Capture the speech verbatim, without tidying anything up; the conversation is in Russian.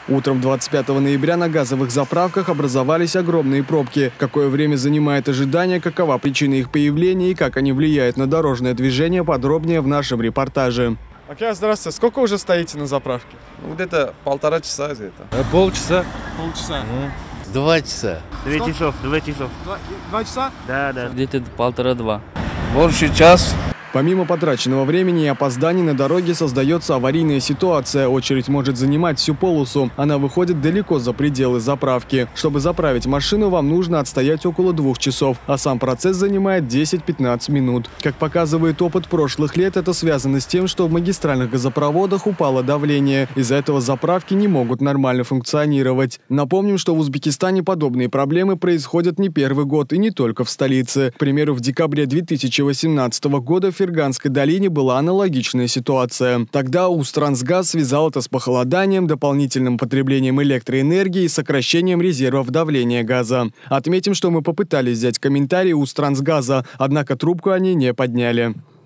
Утром двадцать пятого ноября на газовых заправках образовались огромные пробки. Какое время занимает ожидание, какова причина их появления и как они влияют на дорожное движение, подробнее в нашем репортаже. Окей, здравствуйте. Сколько уже стоите на заправке? Ну, где-то полтора часа где-то. Полчаса. Полчаса. Два часа. Две часов, два часов. Два, два часа? Да, да. Где-то полтора-два. Больше час. Помимо потраченного времени и опозданий на дороге создается аварийная ситуация. Очередь может занимать всю полосу. Она выходит далеко за пределы заправки. Чтобы заправить машину, вам нужно отстоять около двух часов, а сам процесс занимает десять-пятнадцать минут. Как показывает опыт прошлых лет, это связано с тем, что в магистральных газопроводах упало давление. Из-за этого заправки не могут нормально функционировать. Напомним, что в Узбекистане подобные проблемы происходят не первый год и не только в столице. К примеру, в декабре две тысячи восемнадцатого года в Ферганской долине была аналогичная ситуация. Тогда Узтрансгаз связал это с похолоданием, дополнительным потреблением электроэнергии и сокращением резервов давления газа. Отметим, что мы попытались взять комментарии Узтрансгаза, однако трубку они не подняли.